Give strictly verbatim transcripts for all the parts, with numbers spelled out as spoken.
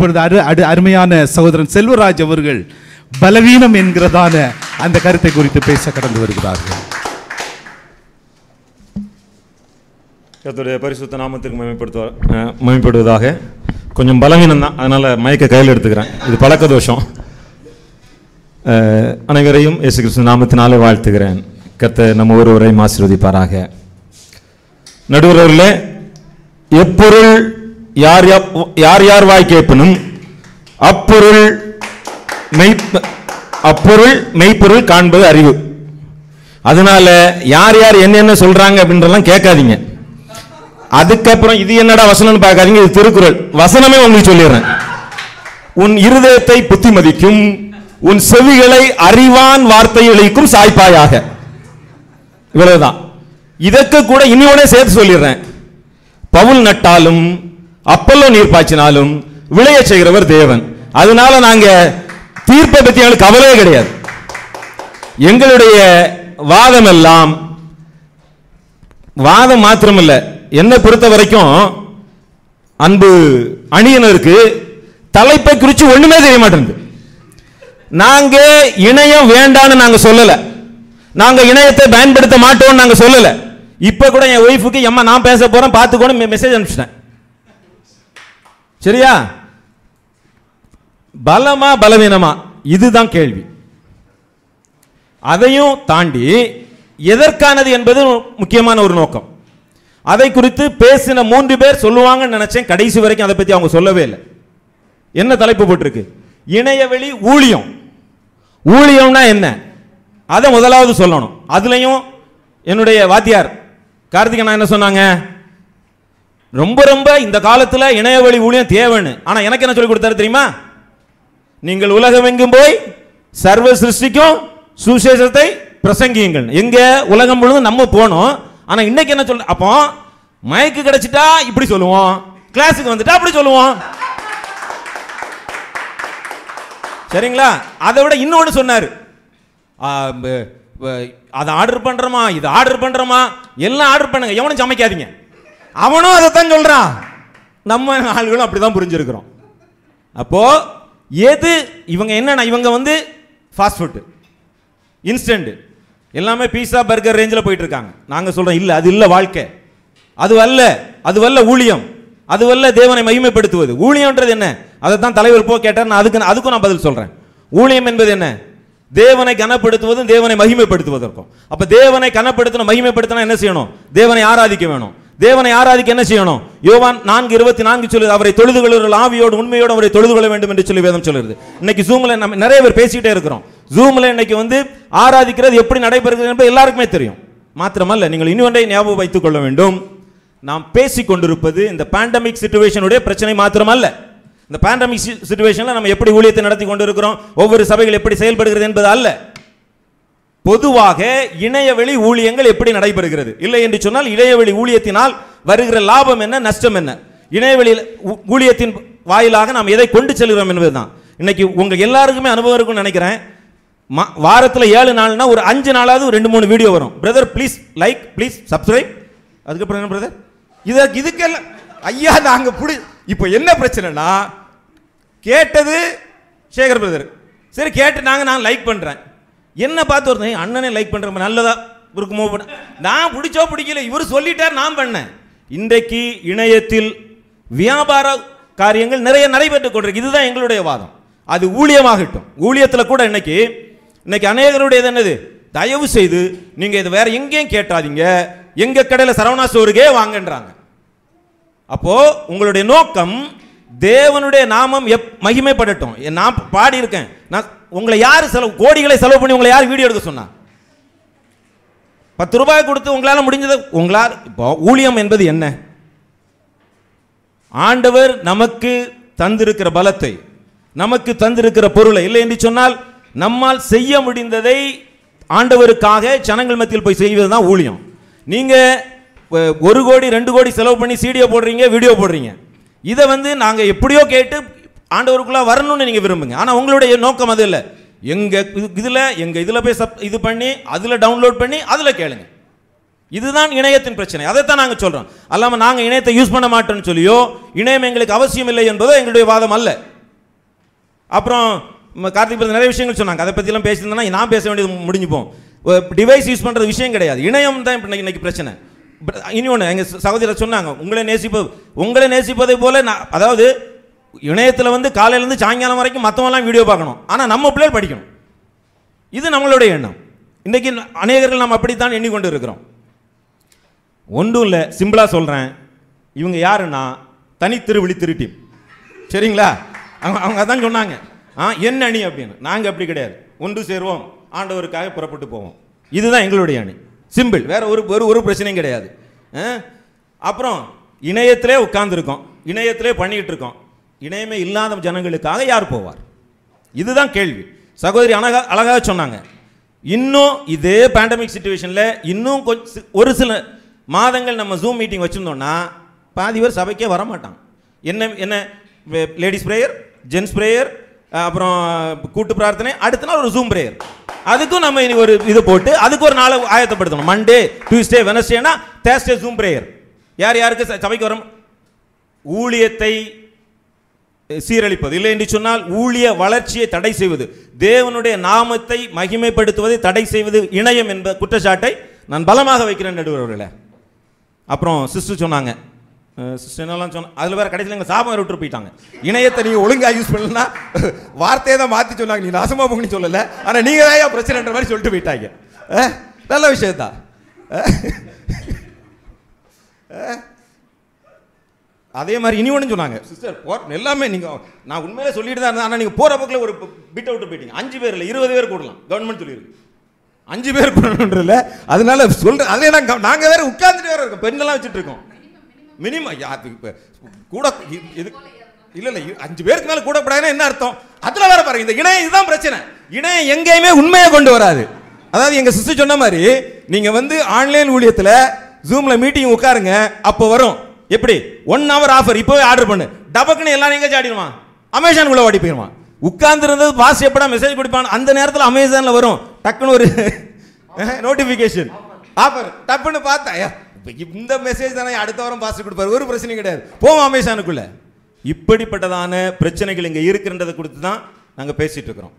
இப்பொழுது அரு அடு அருமையான சகோதரன் செல்வராஜ் அவர்கள் பலவீனம் என்கிறதான அந்த கருத்தை குறித்து பேச கடந்து வருகிறார்கள். கர்த்தருடைய பரிசுத்த நாமத்திற்கு மகிமைப்படுத்துவ மகிமைப்படுவதாக. கொஞ்சம் பலவீனம் தான், அதனால் மயக்க கையில் எடுத்துக்கிறேன். இது பழக்க தோஷம். அனைவரையும் இயேசு கிறிஸ்து நாமத்தினாலே வாழ்த்துகிறேன். கர்த்தர் நம்ம ஒருவரையும் ஆசீர்வதிப்பாராக. நடுவர்களே, எப்பொருள் யார் யார் யார் வாய் கேட்பனும் அப்பொருள் மெய் அப்பொருள் மெய்ப்பொருள் காண்பது அறிவு. அதனால யார் யார் என்னென்ன சொல்றாங்க அப்படின்றலாம் கேட்காதீங்க. அதுக்கப்புறம் இது என்னடா வசனம்னு பார்க்காதீங்க, இது திருக்குறள் வசனமே உங்களுக்கு சொல்லிடுறேன். உன் இருதயத்தை புத்திமதிக்கும் உன் செவிகளை அறிவான் வார்த்தைகளுக்கும் சாய்ப்பாயாக. இவ்வளவுதான். இதற்கு கூட இன்னொன்னே சேர்த்து சொல்லிடுறேன். பவுல் நட்டாலும் அப்பல்லோ நீர் பாய்ச்சினாலும் விளைய செய்கிறவர் தேவன். அதனால நாங்க தீர்ப்பை பத்தி எங்களுக்கு கவலையே கிடையாது. எங்களுடைய வாதம் எல்லாம் வாதம் மாத்திரமில்லை, என்னை பொறுத்த வரைக்கும் அன்பு அணியினருக்கு தலைப்பை குறித்து ஒண்ணுமே தெரிய மாட்டேங்குது. நாங்க இணையம் வேண்டான்னு நாங்க சொல்லல, நாங்க இணையத்தை பயன்படுத்த மாட்டோம் நாங்க சொல்லல. இப்ப கூட என் ஒய்ஃபுக்கு எம்மா நான் பேச போறேன் பார்த்துக்கோன்னு மெசேஜ் அனுப்பிச்சிட்டேன். சரியா? பலமா பலவீனமா இதுதான் கேள்வி. அதையும் தாண்டி எதற்கானது என்பது முக்கியமான ஒரு நோக்கம். அதை குறித்து பேசின மூன்று பேர் சொல்லுவாங்கன்னு நினைச்சேன். கடைசி வரைக்கும் அதை பத்தி அவங்க சொல்லவே இல்லை. என்ன தலைப்பு போட்டிருக்கு? இணையவெளி ஊழியம். ஊழியம்னா என்ன அதை முதலாவது சொல்லணும். அதுலயும் என்னுடைய வாத்தியார் கார்த்திகனா என்ன சொன்னாங்க? ரொம்ப ரொம்ப இந்த காலத்துல இணையவெளி ஊழியம் தேவைன்னு. ஆனா எனக்கு என்ன சொல்லி கொடுத்தாரு தெரியுமா? நீங்கள் உலகமெங்கும் போய் சர்வ சிருஷ்டிக்கும் சுசேஷத்தை பிரசங்கியுங்கள். எங்க உலகம் முழுவதும் நம்ம போனோம். ஆனா இன்னைக்கு என்ன சொல்ற? அப்போ மைக்கு கிடைச்சிட்டா இப்படி சொல்லுவோம், கிளாஸுக்கு வந்துட்டா அப்படி சொல்லுவோம். சரிங்களா? அதை விட இன்னொன்னு சொன்னாரு, அதை ஆர்டர் பண்றோமா இது ஆர்டர் பண்றோமா எல்லாம் ஆர்டர் பண்ணுங்க, எவனும் சமைக்காதீங்க. அவனும் அதைத்தான் சொல்றான். நம்ம ஆளுகளும் அப்படிதான் புரிஞ்சிருக்கிறோம். அப்போ எது இவங்க என்னன்னா இவங்க வந்து ஃபாஸ்ட் ஃபுட் இன்ஸ்டன்ட் எல்லாமே பீஸா பர்கர் ரேஞ்சில் போயிட்டு இருக்காங்க. நாங்க சொல்றோம் இல்ல, அது இல்ல வாழ்க்கை, அது அல்ல, அது வல்ல ஊழியம், அது வல்ல தேவனை மகிமைப்படுத்துவது. ஊழியம்ன்றது என்ன? அதை தான் தலைவர் போ கேட்டார். அதுக்கு அதுக்கும் நான் பதில் சொல்றேன். ஊழியம் என்பது என்ன? தேவனை கனப்படுத்துவதும் தேவனை மகிமைப்படுத்துவதற்கும். அப்ப தேவனை கனப்படுத்தணும் மகிமைப்படுத்தினா என்ன செய்யணும்? தேவனை ஆராதிக்க வேணும். தேவனை ஆராதிக்க என்ன செய்யணும்? யோவான் நான்கு இருபத்தி நான்கு சொல்லுது, அவரை தொழுது கொள்ளுகிற ஆவியோடு உண்மையோடு அவரை தொழுது கொள்ள வேண்டும் என்று சொல்லி வேதம் சொல்லுது. இன்னைக்கு ஜூம்ல நம்ம நிறைய பேர் பேசிக்கிட்டே இருக்கிறோம். ஜூம்ல இன்னைக்கு வந்து ஆராதிக்கிறது எப்படி நடைபெறுகிறது என்பது எல்லாருக்குமே தெரியும். மாத்திரமல்ல, நீங்கள் இன்னொன்றை ஞாபகம் வைத்துக் கொள்ள வேண்டும். நாம் பேசிக் கொண்டிருப்பது இந்த பேண்டமிக் சிச்சுவேஷனுடைய பிரச்சனை மாத்திரமல்ல. இந்த பேண்டமிக் சிச்சுவேஷன்ல நம்ம எப்படி ஊழியத்தை நடத்தி கொண்டிருக்கிறோம், ஒவ்வொரு சபைகள் எப்படி செயல்படுகிறது என்பது அல்ல. பொதுவாக இணையவெளி ஊழியங்கள் எப்படி நடைபெறுகிறது இல்லை என்று சொன்னால் இணையவெளி ஊழியத்தினால் வருகிற லாபம் என்ன, நஷ்டம் என்ன, இணையவெளி ஊழியத்தின் வாயிலாக நாம் எதை கொண்டு செல்கிறோம் என்பதுதான். இன்னைக்கு உங்க எல்லாருக்குமே அனுபவம் இருக்கும்னு நினைக்கிறேன். வாரத்தில் ஏழு நாள்னா ஒரு அஞ்சு நாளாவது ரெண்டு மூணு வீடியோ வரும். Brother please like, please subscribe. அதுக்கப்புறம் என்ன பிரதர் இதற்கு இதுக்கெல்லாம் ஐயா நாங்க புடி. இப்போ என்ன பிரச்சனைனா, கேட்டது சேகர் பிரதர், சரி கேட்டு நாங்க நான் லைக் பண்றேன், என்ன பார்த்து ஒருத்தன் அண்ணனே லைக் பண்ற நல்லதா இருக்குமோ, நான் பிடிச்சோ பிடிக்கல இவர் சொல்லிட்டார் நான் பண்ணேன். இன்றைக்கு இணையத்தில் வியாபார காரியங்கள் நிறைய நடைபெற்றுக் கொண்டிருக்கு. இதுதான் எங்களுடைய வாதம். அது ஊழியமாகட்டும். ஊழியத்தில் கூட இன்னைக்கு இன்னைக்கு அநேகருடையது என்னது, தயவு செய்து நீங்க இது வேற எங்கேயும் கேட்டாதீங்க, எங்க கடையில் சரவணா ஸ்டோருக்கே வாங்கன்றாங்க. அப்போ உங்களுடைய நோக்கம் தேவனுடைய நாமம் மகிமைப்படட்டும். நான் பாடி இருக்கேன், நான் உங்களை யார் செலவு கோடிகளை செலவு பண்ணி உங்களை யார் வீடியோ எடுக்க சொன்னா? பத்து ரூபாய் கொடுத்து உங்களால் முடிஞ்சது உங்களால். இப்போ ஊழியம் என்பது என்ன? ஆண்டவர் நமக்கு தந்திருக்கிற பலத்தை, நமக்கு தந்திருக்கிற பொருளை இல்லை என்று சொன்னால் நம்மால் செய்ய முடிந்ததை ஆண்டவருக்காக ஜனங்கள் மத்தியில் போய் செய்வதுதான் ஊழியம். நீங்க ஒரு கோடி ரெண்டு கோடி செலவு பண்ணி சீடியோ போடுறீங்க, வீடியோ போடுறீங்க, இதை வந்து நாங்க எப்படியோ கேட்டு ஆண்டவருக்குள்ள வரணும்னு நீங்க விரும்புங்க. ஆனா உங்களுடைய நோக்கம் அது இல்லை. எங்க இதுல எங்க இதுல போய் இது பண்ணி அதுல டவுன்லோட் பண்ணி அதுல கேளுங்க. இதுதான் இணையத்தின் பிரச்சனை. அதைத்தான் நாங்க சொல்றோம். அல்லாம நாங்க இணையத்தை யூஸ் பண்ண மாட்டோம்னு சொல்லியோ இணையம் எங்களுக்கு அவசியம் இல்லை என்பதோ எங்களுடைய வாதம் அல்ல. அப்புறம் கார்த்திக் பிரதர் நிறைய விஷயங்கள் சொன்னாங்க. அதை பற்றிலாம் பேசியிருந்தேன்னா நான் பேச வேண்டியது முடிஞ்சுப்போம். டிவைஸ் யூஸ் பண்ணுறது விஷயம் கிடையாது, இணையம் தான் இப்போ இன்னைக்கு பிரச்சனை. இன்னொன்று எங்கள் சகோதரர் சொன்னாங்க, உங்களை நேசிப்பது உங்களை நேசிப்பதை போல நான், அதாவது இணையத்தில் வந்து காலையிலேருந்து சாயங்காலம் வரைக்கும் மற்றவங்களாம் வீடியோ பார்க்கணும், ஆனால் நம்ம பிள்ளைகள் படிக்கணும். இது நம்மளுடைய எண்ணம். இன்றைக்கி அநேகர்கள் நம்ம அப்படித்தான் எண்ணிக்கொண்டு இருக்கிறோம். ஒன்றும் இல்லை, சிம்பிளாக சொல்கிறேன். இவங்க யாருன்னா தனி திருவிழி திருட்டி, சரிங்களா? அவங்க அவங்க அதான் சொன்னாங்க, ஆ என்ன அணி அப்படின்னு. நாங்கள் அப்படி கிடையாது, ஒன்று சேருவோம், ஆண்டவருக்காக புறப்பட்டு போவோம். இதுதான் எங்களுடைய அணி, சிம்பிள். வேற ஒரு ஒரு ஒரு பிரச்சனையும் கிடையாது. அப்புறம் இணையத்திலே உட்கார்ந்துருக்கோம், இணையத்திலே பண்ணிக்கிட்டு இருக்கோம். இணையமே இல்லாத ஜனங்களுக்காக யார் போவார்? இதுதான் கேள்வி. சகோதரி அழகா அழகாக சொன்னாங்க. இன்னும் இதே பேண்டமிக் சிச்சுவேஷனில் இன்னும் கொஞ்சம் ஒரு சில மாதங்கள் நம்ம ஜூம் மீட்டிங் வச்சுருந்தோம்னா பாதி பேர் சபைக்கே வரமாட்டாங்க. என்ன என்ன லேடிஸ் ப்ரேயர், ஜென்ஸ் ப்ரேயர், அப்புறம் கூட்டு பிரார்த்தனை, அடுத்த நாள் ஒரு ஜூம் ப்ரேயர். அதுக்கும் நம்ம இனி ஒரு இது போட்டு அதுக்கு ஒரு நாளை ஆயத்தப்படுத்தணும். மண்டே, டியூஸ்டே, வெனஸ்டேனா தேர்ஸ்டே ஜூம் ப்ரேயர். யார் யாருக்கு சபைக்கு வர ஊழியத்தை சீரழிப்பது இல்லை என்று சொன்னால் ஊழிய வளர்ச்சியை தடை செய்வது, தேவனுடைய நாமத்தை மகிமைப்படுத்துவதை தடை செய்வது இணையம் என்ற குற்றச்சாட்டை நான் பலமாக வைக்கிறேன் நடுவர்களே. அப்புறம் சிஸ்டர் சொன்னாங்க, சிஸ்டர் என்னெல்லாம் சொன்ன, அதில் வேறு கடைசியில் எங்கள் சாபம் விட்டு போயிட்டாங்க. இணையத்தை நீங்கள் ஒழுங்காக யூஸ் பண்ணலன்னா வார்த்தையை தான் மாற்றி சொன்னாங்க, நீ நாசமாக போங்கன்னு சொல்லலை, ஆனால் நீங்கள் தான் பிரச்சனைன்ற மாதிரி சொல்லிட்டு போயிட்டாங்க. நல்ல விஷயத்தான். அதே மாதிரி இனி ஒன்று சொன்னாங்க, சிஸ்டர் போ எல்லாமே நீங்கள், நான் உண்மையிலே சொல்லிட்டு தான் இருந்தேன், ஆனால் நீங்கள் போகிற பக்கத்தில் ஒரு பிட்டை விட்டு போயிட்டீங்க. அஞ்சு பேர் இல்லை, இருபது பேர் கூடலாம், கவர்மெண்ட் சொல்லியிருக்கு. அஞ்சு பேர் கூடல, அதனால சொல்கிறேன். அதே நாங்கள் நாங்கள் வேறு உட்காந்துட்டு வேறு இருக்கோம், பெண்ணெல்லாம் வச்சுட்டு இருக்கோம். மினிமம் இப்போ கூட இது இல்லை இல்லை, அஞ்சு பேருக்கு மேலே கூடப்படாதுன்னா என்ன அர்த்தம்? அதில் வேறு பாருங்க, இந்த இணையம் இதுதான் பிரச்சனை. இணையம் எங்கேயுமே உண்மையை கொண்டு வராது. அதாவது எங்கள் சிஸ்டர் சொன்ன மாதிரி நீங்கள் வந்து ஆன்லைன் ஊழியத்தில் ஜூமில் மீட்டிங் உட்காருங்க, அப்போ வரும். எப்படி ஒன் ஹவர் ஆஃபர், இப்போவே ஆர்டர் பண்ணு, டபக்குன்னு எல்லாம் எங்கே ஆடிடுவான், அமேசானுக்குள்ளே ஓடி போயிடுவான். உட்கார்ந்துருந்தது பாஸ் எப்படா மெசேஜ் கொடுப்பான், அந்த நேரத்தில் அமேசானில் வரும் டக்குன்னு ஒரு நோட்டிஃபிகேஷன் ஆஃபர், டப்புன்னு பார்த்தா இந்த மெசேஜ் தானே அடுத்த வாரம் பாஸ் கொடுப்பாரு, ஒரு பிரச்சனையும் கிடையாது, போவோம் அமேசானுக்குள்ள. இப்படிப்பட்டதான பிரச்சனைகள் இங்கே இருக்கின்றதை கொடுத்து தான் நாங்கள் பேசிட்டு இருக்கிறோம்.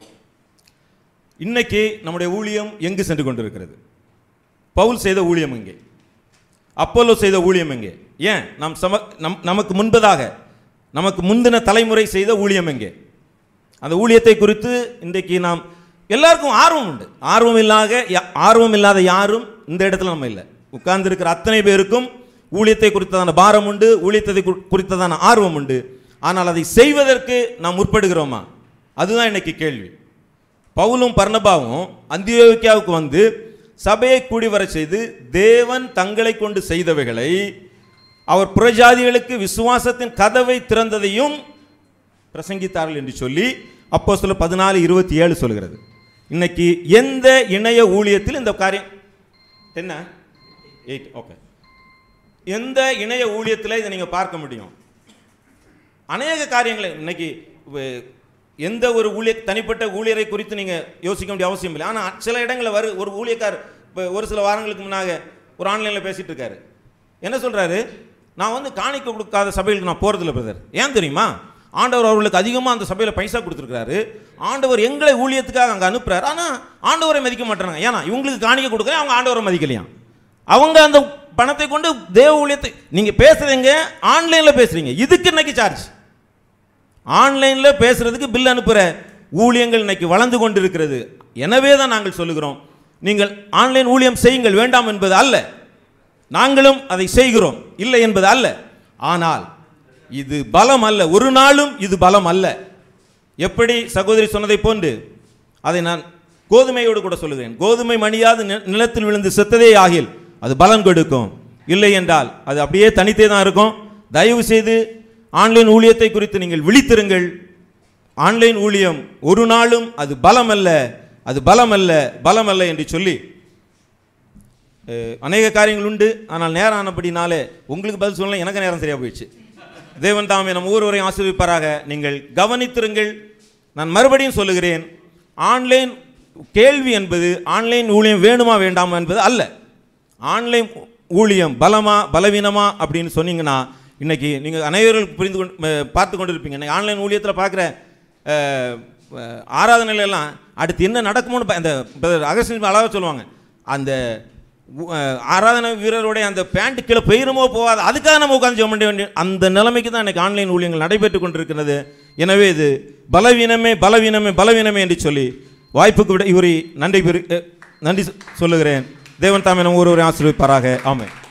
இன்னைக்கு நம்முடைய ஊழியம் எங்கு சென்று கொண்டிருக்கிறது? பவுல் செய்த ஊழியம் எங்கே? அப்போலோ செய்த ஊழியம் எங்கே? ஏன் நம் சம நம் நமக்கு முன்பதாக நமக்கு முந்தின தலைமுறை செய்த ஊழியம் எங்கே? அந்த ஊழியத்தை குறித்து இன்றைக்கு நாம் எல்லாருக்கும் ஆர்வம் உண்டு. ஆர்வம் இல்லாத ஆர்வம் இல்லாத யாரும் இந்த இடத்துல நம்ம இல்லை. உட்கார்ந்து இருக்கிற அத்தனை பேருக்கும் ஊழியத்தை குறித்ததான பாரம் உண்டு, ஊழியத்தை குறித்ததான ஆர்வம் உண்டு. ஆனால் அதை செய்வதற்கு நாம் முற்படுகிறோமா? அதுதான் இன்னைக்கு கேள்வி. பவுலும் பர்னபாவும் அந்தியோக்கியாவுக்கு வந்து சபையை கூடி வர செய்து தேவன் தங்களை கொண்டு செய்தவைகளை, அவர் புறஜாதிகளுக்கு விசுவாசத்தின் கதவை திறந்ததையும் பிரசங்கித்தார்கள் என்று சொல்லி அப்போஸ்தலர் பதினாலு இருபத்தி ஏழு சொல்கிறது. இன்னைக்கு எந்த இணைய ஊழியத்தில் இந்த காரியம் என்ன எயிட் ஓகே எந்த இணைய ஊழியத்தில் இதை நீங்கள் பார்க்க முடியும்? அநேக காரியங்களை இன்னைக்கு எந்த ஒரு ஊழிய தனிப்பட்ட ஊழியரை குறித்து நீங்கள் யோசிக்க வேண்டிய அவசியம் இல்லை. ஆனால் சில இடங்களில் வரு ஒரு ஊழியக்கார் இப்போ ஒரு சில வாரங்களுக்கு முன்னாக ஒரு ஆன்லைனில் பேசிகிட்டு இருக்காரு. என்ன சொல்கிறாரு? நான் வந்து காணிக்க கொடுக்காத சபைகளுக்கு நான் போகிறதில்ல பிரதர். ஏன் தெரியுமா? ஆண்டவர் அவர்களுக்கு அதிகமாக அந்த சபையில் பைசா கொடுத்துருக்காரு. ஆண்டவர் எங்களை ஊழியத்துக்காக அங்கே அனுப்புகிறார். ஆனால் ஆண்டவரை மதிக்க மாட்டாங்க. ஏன்னா இவங்களுக்கு காணிக்க கொடுக்குறேன், அவங்க ஆண்டவரை மதிக்கலையாம். அவங்க அந்த பணத்தை கொண்டு தேவ ஊழியத்தை நீங்கள் பேசுகிறீங்க, ஆன்லைனில் பேசுகிறீங்க, இதுக்கு இன்னைக்கு சார்ஜ். ஆன்லைனில் பேசுகிறதுக்கு பில் அனுப்புகிற ஊழியங்கள் இன்னைக்கு வளர்ந்து கொண்டு இருக்கிறது. எனவே தான் நாங்கள் சொல்லுகிறோம், நீங்கள் ஆன்லைன் ஊழியம் செய்யுங்கள், வேண்டாம் என்பது அல்ல. நாங்களும் அதை செய்கிறோம், இல்லை என்பது அல்ல. ஆனால் இது பலம் அல்ல, ஒரு நாளும் இது பலம் அல்ல. எப்படி சகோதரி சொன்னதை போன்று அதை நான் கோதுமையோடு கூட சொல்லுகிறேன். கோதுமை மணியாவது நிலத்தில் விழுந்து செத்ததே ஆகில் அது பலன் கொடுக்கும், இல்லை என்றால் அது அப்படியே தனித்தே தான் இருக்கும். தயவு செய்து ஆன்லைன் ஊழியத்தை குறித்து நீங்கள் விழித்திருங்கள். ஆன்லைன் ஊழியம் ஒரு நாளும் அது பலம் அல்ல, அது பலம் அல்ல, பலம் அல்ல என்று சொல்லி அநேக காரியங்கள் உண்டு. ஆனால் நேரம் ஆனபடினாலே உங்களுக்கு பதில் சொல்லலாம், எனக்கு நேரம் சரியாக போயிடுச்சு. தேவன் தாமே நம் ஒவ்வொருவரையும் ஆசீர்வதிப்பாராக. நீங்கள் கவனித்திருங்கள். நான் மறுபடியும் சொல்லுகிறேன், ஆன்லைன் கேள்வி என்பது ஆன்லைன் ஊழியம் வேணுமா வேண்டாமா என்பது அல்ல. ஆன்லைன் ஊழியம் பலமா பலவீனமா அப்படின்னு சொன்னீங்கன்னா இன்னைக்கு நீங்கள் அனைவரும் புரிந்து கொண்டு பார்த்து கொண்டு இருப்பீங்க. இன்னைக்கு ஆன்லைன் ஊழியத்தில் பார்க்குற அஹ், அஹ், ஆராதனையில எல்லாம் அடுத்து என்ன நடக்குமோன்னு ப- அந்த அகஸ்டின் அழகாக சொல்லுவாங்க, அந்த உ- அஹ், ஆராதனை வீரருடைய அந்த பேண்ட் கீழே பெயருமோ போகாது, அதுக்காக நம்ம உட்காந்து ஜெபம் பண்ண வேண்டிய அந்த நிலைமைக்கு தான் எனக்கு ஆன்லைன் ஊழியங்கள் நடைபெற்று கொண்டிருக்கிறது. எனவே இது பலவீனமே பலவீனமே பலவீனமே என்று சொல்லி வாய்ப்புக்கு விட இவரை நன்றி பெரு- அஹ், நன்றி சொல்லுகிறேன். தேவன் தாமே நம்ம ஒருவரை ஆசீர்வதிப்பாராக. ஆமென்.